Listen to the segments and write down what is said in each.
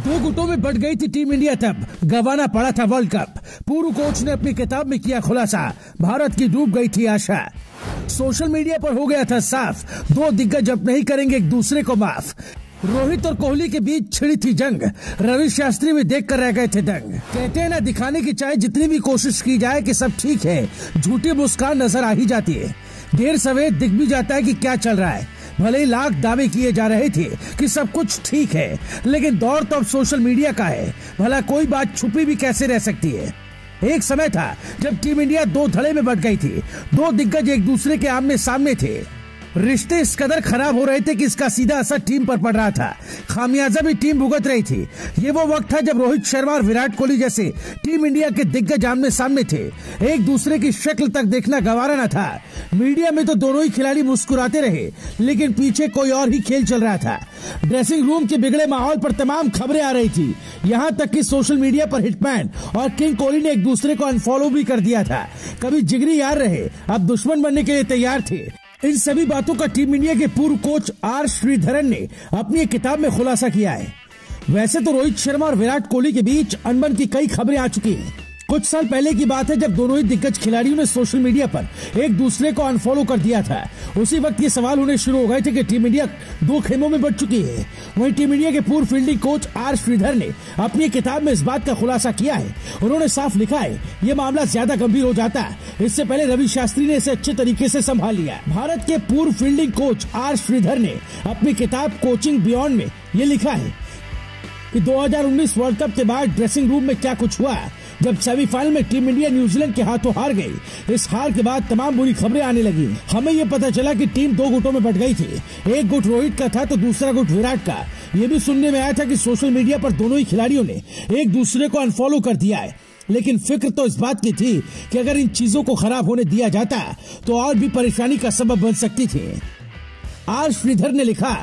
दो गुटों में बढ़ गई थी टीम इंडिया, तब गंवाना पड़ा था वर्ल्ड कप। पूर्व कोच ने अपनी किताब में किया खुलासा, भारत की डूब गई थी आशा। सोशल मीडिया पर हो गया था साफ, दो दिग्गज अब नहीं करेंगे एक दूसरे को माफ। रोहित और कोहली के बीच छिड़ी थी जंग, रवि शास्त्री भी देखकर रह गए थे दंग। कहते हैं ना, दिखाने की चाहे जितनी भी कोशिश की जाए कि सब ठीक है, झूठी मुस्कान नजर आ ही जाती है। देर सवेर दिख भी जाता है कि क्या चल रहा है। भले ही लाख दावे किए जा रहे थे कि सब कुछ ठीक है, लेकिन दौर तो अब सोशल मीडिया का है, भला कोई बात छुपी भी कैसे रह सकती है। एक समय था जब टीम इंडिया दो धड़े में बंट गई थी, दो दिग्गज एक दूसरे के आमने सामने थे। रिश्ते इस कदर खराब हो रहे थे कि इसका सीधा असर टीम पर पड़ रहा था, खामियाजा भी टीम भुगत रही थी। ये वो वक्त था जब रोहित शर्मा और विराट कोहली जैसे टीम इंडिया के दिग्गज आमने सामने थे, एक दूसरे की शक्ल तक देखना गंवारा न था। मीडिया में तो दोनों ही खिलाड़ी मुस्कुराते रहे, लेकिन पीछे कोई और ही खेल चल रहा था। ड्रेसिंग रूम के बिगड़े माहौल पर तमाम खबरें आ रही थी, यहाँ तक कि सोशल मीडिया पर हिटमैन और किंग कोहली ने एक दूसरे को अनफॉलो भी कर दिया था। कभी जिगरी यार रहे, अब दुश्मन बनने के लिए तैयार थे। इन सभी बातों का टीम इंडिया के पूर्व कोच आर श्रीधरन ने अपनी एक किताब में खुलासा किया है। वैसे तो रोहित शर्मा और विराट कोहली के बीच अनबन की कई खबरें आ चुकी हैं। कुछ साल पहले की बात है जब दोनों ही दिग्गज खिलाड़ियों ने सोशल मीडिया पर एक दूसरे को अनफॉलो कर दिया था। उसी वक्त ये सवाल होने शुरू हो गए थे कि टीम इंडिया दो खेमों में बंट चुकी है। वहीं टीम इंडिया के पूर्व फील्डिंग कोच आर श्रीधर ने अपनी किताब में इस बात का खुलासा किया है। उन्होंने साफ लिखा है, ये मामला ज्यादा गंभीर हो जाता है, इससे पहले रवि शास्त्री ने इसे अच्छे तरीके से संभाल लिया। भारत के पूर्व फील्डिंग कोच आर श्रीधर ने अपनी किताब कोचिंग बियॉन्ड में ये लिखा है कि 2019 वर्ल्ड कप के बाद ड्रेसिंग रूम में क्या कुछ हुआ जब सेमीफाइनल में टीम इंडिया न्यूजीलैंड के हाथों हार गई। इस हार के बाद तमाम बुरी खबरें आने लगी। हमें यह पता चला कि टीम दो गुटों में बंट गई थी, एक गुट रोहित का था तो दूसरा गुट विराट का। ये भी सुनने में आया था कि सोशल मीडिया पर दोनों ही खिलाड़ियों ने एक दूसरे को अनफॉलो कर दिया है। लेकिन फिक्र तो इस बात की थी कि अगर इन चीजों को खराब होने दिया जाता तो और भी परेशानी का सबब बन सकती थी। आर श्रीधर ने लिखा,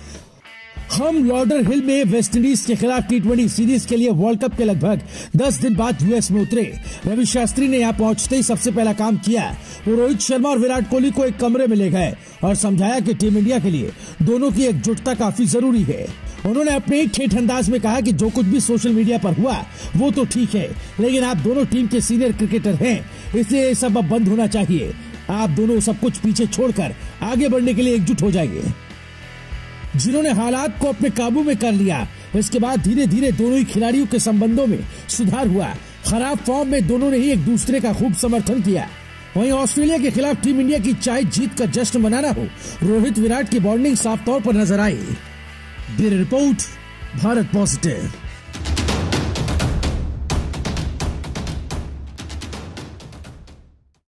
हम लॉर्डर हिल में वेस्टइंडीज के खिलाफ T20 सीरीज के लिए वर्ल्ड कप के लगभग 10 दिन बाद यूएस में उतरे। रवि शास्त्री ने यहाँ पहुंचते ही सबसे पहला काम किया, वो रोहित शर्मा और विराट कोहली को एक कमरे में ले गए और समझाया कि टीम इंडिया के लिए दोनों की एकजुटता काफी जरूरी है। उन्होंने अपने एक ठेठ अंदाज में कहा कि जो कुछ भी सोशल मीडिया पर हुआ वो तो ठीक है, लेकिन आप दोनों टीम के सीनियर क्रिकेटर हैं, इसलिए ये सब अब बंद होना चाहिए। आप दोनों सब कुछ पीछे छोड़कर आगे बढ़ने के लिए एकजुट हो जाएंगे। जिन्होंने हालात को अपने काबू में कर लिया, इसके बाद धीरे धीरे दोनों ही खिलाड़ियों के संबंधों में सुधार हुआ। खराब फॉर्म में दोनों ने ही एक दूसरे का खूब समर्थन किया। वहीं ऑस्ट्रेलिया के खिलाफ टीम इंडिया की चाहे जीत का जश्न मनाना हो, रोहित विराट की बॉन्डिंग साफ तौर पर नजर आई। Bureau report, Bharat positive.